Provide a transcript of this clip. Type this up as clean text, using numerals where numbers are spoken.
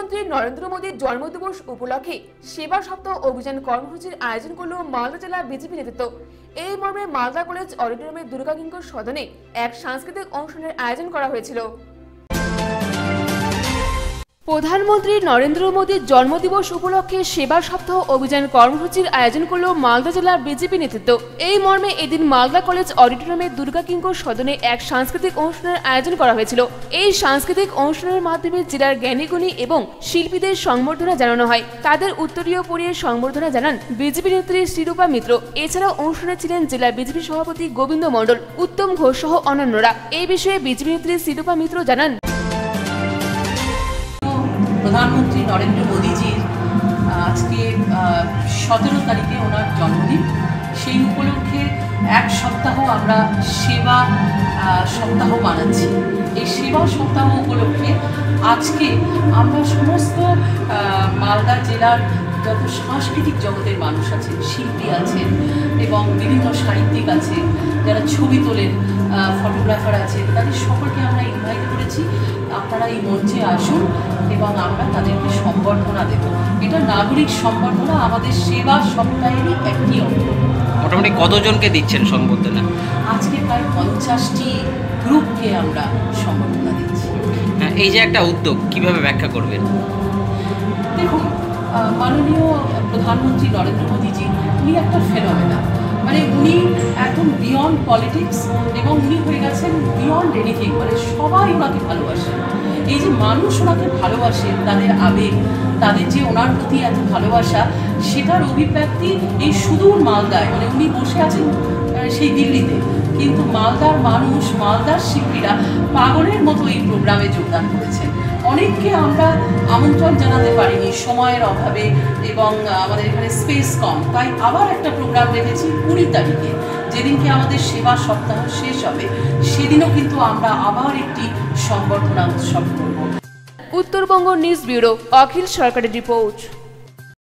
প্রধানমন্ত্রী নরেন্দ্র মোদীর জন্মদিবস উপলক্ষে সেবা সপ্তাহ অভিযান কর্মসূচির আয়োজন করল মালদা জেলা বিজেপি নেতৃত্ব। এই মর্মে মালদা কলেজ অডিটোরিয়ামে দুর্গা কিঙ্কর সদনে এক সাংস্কৃতিক অনুষ্ঠানের আয়োজন করা হয়েছিল। প্রধানমন্ত্রী নরেন্দ্র মোদীর জন্মদিবস উপলক্ষে সেবা সপ্তাহ অভিযান কর্মসূচির আয়োজন করল মালদা জেলা বিজেপি নেতৃত্ব। এই মর্মে এদিন মালদা কলেজ অডিটোরিয়ামে দুর্গা কিঙ্কর সদনে এক সাংস্কৃতিক অনুষ্ঠানের আয়োজন করা হয়েছিল। এই সাংস্কৃতিক অনুষ্ঠানের মাধ্যমে জেলার জ্ঞানীগুণী এবং শিল্পীদের সংবর্ধনা জানানো হয়। তাদের উত্তরীয় পরিয়ে সংবর্ধনা জানান বিজেপি নেত্রী শ্রীরূপা মিত্র। এছাড়াও অনুষ্ঠানে ছিলেন জেলা বিজেপি সভাপতি গোবিন্দ মণ্ডল, উত্তম ঘোষ সহ অন্যান্যরা। এই বিষয়ে বিজেপি নেত্রী শ্রীরূপা মিত্র জানান, প্রধানমন্ত্রী নরেন্দ্র মোদীজির আজকে 17 তারিখে ওনার জন্মদিন। সেই উপলক্ষে এক সপ্তাহ আমরা সেবা সপ্তাহ মানাচ্ছি। এই সেবা সপ্তাহ উপলক্ষে আজকে আমরা সমস্ত মালদা জেলার যত সাংস্কৃতিক জগতের মানুষ আছেন, শিল্পী আছেন এবং বিভিন্ন সাহিত্যিক আছে, যারা ছবি তোলেন, ফটোগ্রাফার আছেন, তাদের সকলকে আমরা ইনভাইট করেছি। আপনারা এই মঞ্চে আসুন এবং আমরা তাদেরকে সম্বর্ধনা দেব। এটা নাগরিক সম্বর্ধনা আমাদের সেবা সপ্তাহেরই একটি অঙ্গ। মোটামুটি কতজনকে দিচ্ছেন সম্বর্ধনা? আজকে প্রায় 50টি গ্রুপকে আমরা সম্বর্ধনা দিচ্ছি। এই যে একটা উদ্যোগ, কিভাবে ব্যাখ্যা করবেন? দেখুন, মাননীয় প্রধানমন্ত্রী নরেন্দ্র মোদীজি উনি একটা ফেনোমেনা, মানে উনি এখন বিয়ন্ড পলিটিক্স এবং উনি হয়ে গেছেন বিয়ন্ড এনিথিং, মানে সবাই ওনাকে ভালোবাসেন। এই যে মানুষ ওনাকে ভালোবাসেন, তাদের আবেগ, তাদের যে ওনার প্রতি এত ভালোবাসা, সেটার অভিব্যক্তি এই সুদূর মালদায়, মানে উনি বসে আছেন সেই দিল্লিতে, কিন্তু মালদার মানুষ, মালদার শিল্পীরা পাগলের মতো এই প্রোগ্রামে যোগদান করেছেন। অনেককে আমরা আমন্ত্রণ জানাতে পারিনি সময়ের অভাবে এবং আমাদের এখানে স্পেস কম, তাই আবার একটা প্রোগ্রাম রেখেছি 20 তারিখে, যেদিনকে আমাদের সেবা সপ্তাহ শেষ হবে। সেদিনও কিন্তু আমরা আবার একটি সংবর্ধনা উৎসব করব। উত্তরবঙ্গ নিউজ ব্যুরো, অখিল সরকারের রিপোর্ট।